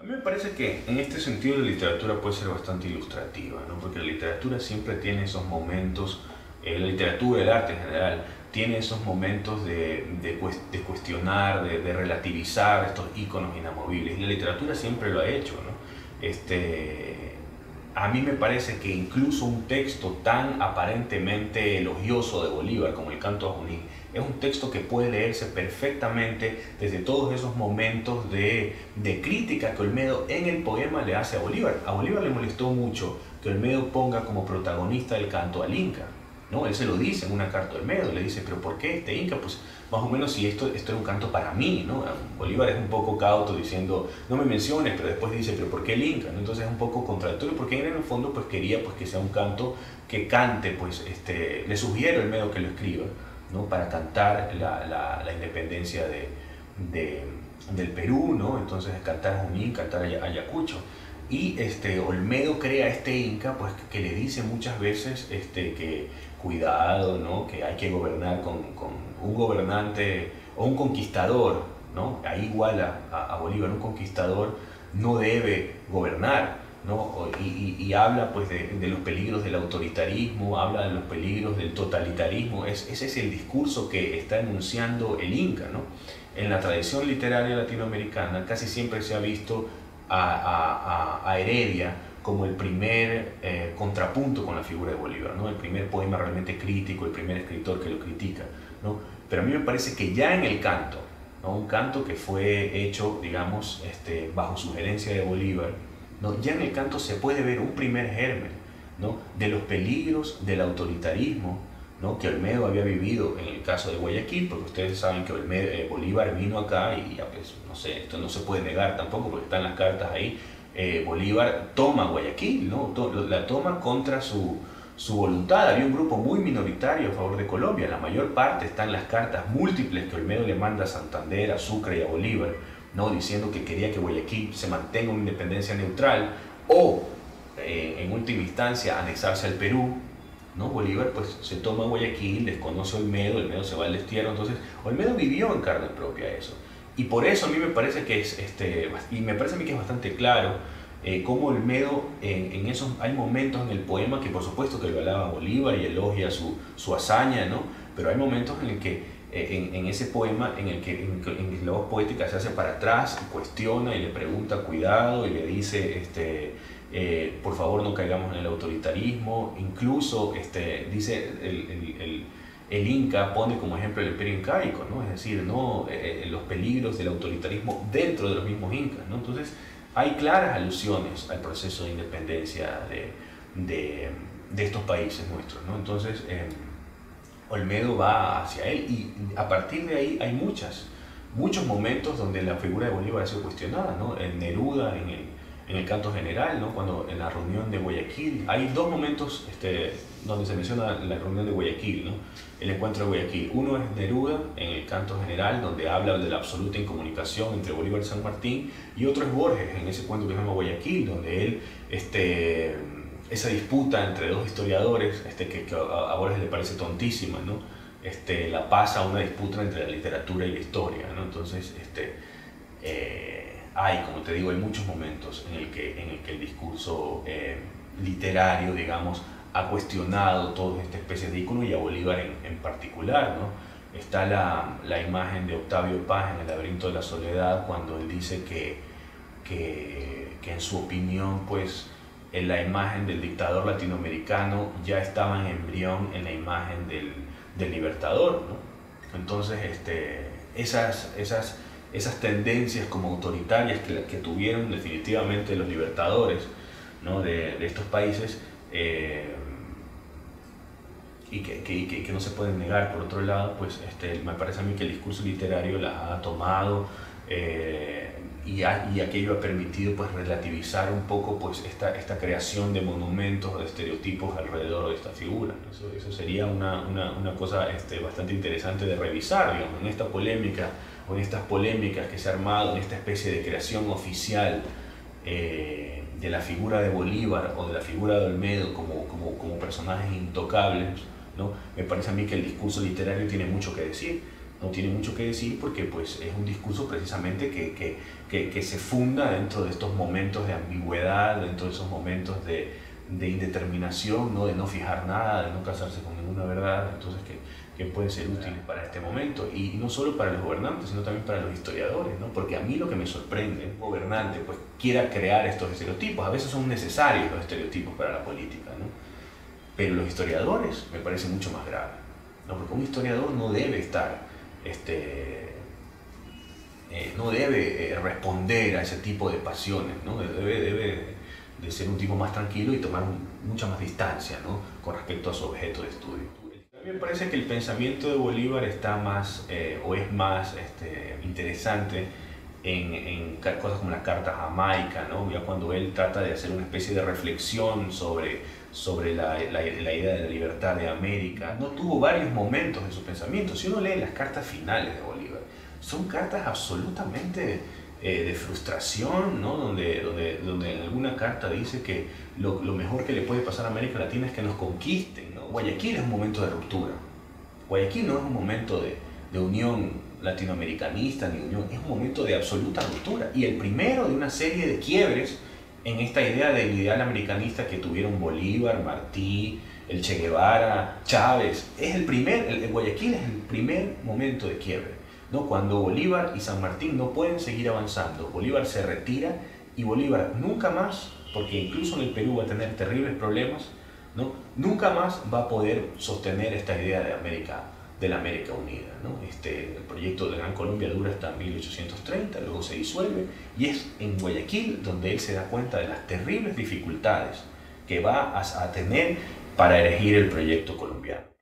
mí me parece que en este sentido la literatura puede ser bastante ilustrativa, ¿no? Porque la literatura siempre tiene esos momentos, la literatura, el arte en general, tiene esos momentos de cuestionar, de relativizar estos íconos inamovibles. Y la literatura siempre lo ha hecho, ¿no? A mí me parece que incluso un texto tan aparentemente elogioso de Bolívar como el Canto a Junín es un texto que puede leerse perfectamente desde todos esos momentos de crítica que Olmedo en el poema le hace a Bolívar. A Bolívar le molestó mucho que Olmedo ponga como protagonista del canto al Inca, ¿no? Él se lo dice en una carta a Olmedo, le dice, pero ¿por qué este Inca? Pues más o menos si esto era un canto para mí, ¿no? Bolívar es un poco cauto diciendo, no me menciones, pero después dice, pero ¿por qué el Inca? ¿No? Entonces es un poco contradictorio porque en el fondo pues quería pues que sea un canto que cante, pues le sugiere a Olmedo que lo escriba, ¿no? Para cantar la independencia del Perú, ¿no? Entonces cantar Junín, cantar Ayacucho. Y Olmedo crea este Inca pues que le dice muchas veces que cuidado, ¿no? Que hay que gobernar con un gobernante o un conquistador, ¿no? Ahí igual a Bolívar, un conquistador no debe gobernar, ¿no? Y habla pues de los peligros del autoritarismo, habla de los peligros del totalitarismo. Ese es el discurso que está enunciando el Inca, ¿no? En la tradición literaria latinoamericana casi siempre se ha visto a Heredia como el primer contrapunto con la figura de Bolívar, ¿no? El primer poema realmente crítico, el primer escritor que lo critica, ¿no? Pero a mí me parece que ya en el canto, ¿no? Un canto que fue hecho, digamos, bajo sugerencia de Bolívar, ¿no? Ya en el canto se puede ver un primer germen, ¿no? De los peligros del autoritarismo, ¿no? Que Olmedo había vivido en el caso de Guayaquil, porque ustedes saben que Bolívar vino acá y ya pues, no sé, esto no se puede negar tampoco porque están las cartas ahí. Bolívar toma Guayaquil, ¿no? La toma contra su voluntad. Había un grupo muy minoritario a favor de Colombia. La mayor parte están las cartas múltiples que Olmedo le manda a Santander, a Sucre y a Bolívar, ¿no? Diciendo que quería que Guayaquil se mantenga una independencia neutral o, en última instancia, anexarse al Perú, ¿no? Bolívar pues se toma Guayaquil, desconoce a Olmedo se va al destierro. Entonces Olmedo vivió en carne propia eso. Y por eso a mí me parece que y me parece a mí que es bastante claro cómo Olmedo en esos, hay momentos en el poema que por supuesto que lo alaba a Bolívar y elogia su hazaña, ¿no? Pero hay momentos en el que en ese poema en la voz poética se hace para atrás y cuestiona y le pregunta cuidado y le dice por favor no caigamos en el autoritarismo. Incluso dice el Inca pone como ejemplo el imperio incaico, ¿no? Es decir, ¿no? Los peligros del autoritarismo dentro de los mismos incas, ¿no? Entonces hay claras alusiones al proceso de independencia de estos países nuestros, ¿no? Entonces Olmedo va hacia él y a partir de ahí hay muchos momentos donde la figura de Bolívar ha sido cuestionada, ¿no? En Neruda, en el canto general, ¿no? Cuando en la reunión de Guayaquil, hay dos momentos donde se menciona la reunión de Guayaquil, ¿no? El encuentro de Guayaquil. Uno es Neruda en el canto general, donde habla de la absoluta incomunicación entre Bolívar y San Martín, y otro es Borges en ese cuento que se llama Guayaquil, donde él esa disputa entre dos historiadores, que a Borges le parece tontísima, ¿no? La pasa a una disputa entre la literatura y la historia, ¿no? Entonces, como te digo, hay muchos momentos en el que el discurso literario, digamos, ha cuestionado toda esta especie de ícono y a Bolívar en particular, ¿no? Está la imagen de Octavio Paz en El laberinto de la soledad, cuando él dice que en su opinión, pues, en la imagen del dictador latinoamericano ya estaba en embrión en la imagen del libertador, ¿no? Entonces, esas tendencias como autoritarias que tuvieron definitivamente los libertadores, ¿no? de estos países, y que no se pueden negar por otro lado, pues me parece a mí que el discurso literario las ha tomado, y aquello ha permitido pues relativizar un poco pues esta creación de monumentos o de estereotipos alrededor de esta figura. Eso sería una cosa bastante interesante de revisar, digamos, en esta polémica o en estas polémicas que se ha armado, en esta especie de creación oficial de la figura de Bolívar o de la figura de Olmedo como personajes intocables, ¿no? Me parece a mí que el discurso literario tiene mucho que decir. no tiene mucho que decir porque pues, es un discurso precisamente que se funda dentro de estos momentos de ambigüedad, dentro de esos momentos de indeterminación, ¿no? De no fijar nada, de no casarse con ninguna verdad, entonces que pueden ser útiles para este momento, y no solo para los gobernantes, sino también para los historiadores, ¿no? Porque a mí lo que me sorprende, un gobernante pues, quiera crear estos estereotipos, a veces son necesarios los estereotipos para la política, ¿no? Pero los historiadores me parece mucho más grave, ¿no? Porque un historiador no debe estar, no debe responder a ese tipo de pasiones, ¿no? Debe de ser un tipo más tranquilo y tomar mucha más distancia, ¿no? Con respecto a su objeto de estudio. A mí me parece que el pensamiento de Bolívar está más, o es más interesante en cosas como la Carta a Jamaica, ¿no? Ya cuando él trata de hacer una especie de reflexión sobre la idea de la libertad de América. No tuvo varios momentos de su pensamiento. Si uno lee las cartas finales de Bolívar, son cartas absolutamente de frustración, ¿no? Donde en alguna carta dice que lo mejor que le puede pasar a América Latina es que nos conquisten, ¿no? Guayaquil es un momento de ruptura. Guayaquil no es un momento de unión latinoamericanista, ni unión, es un momento de absoluta ruptura. Y el primero de una serie de quiebres en esta idea del ideal americanista que tuvieron Bolívar, Martí, el Che Guevara, Chávez. El Guayaquil es el primer momento de quiebre, ¿no? Cuando Bolívar y San Martín no pueden seguir avanzando, Bolívar se retira y Bolívar nunca más, porque incluso en el Perú va a tener terribles problemas, ¿no? Nunca más va a poder sostener esta idea de la América Unida, ¿no? El proyecto de Gran Colombia dura hasta 1830, luego se disuelve, y es en Guayaquil donde él se da cuenta de las terribles dificultades que va a tener para erigir el proyecto colombiano.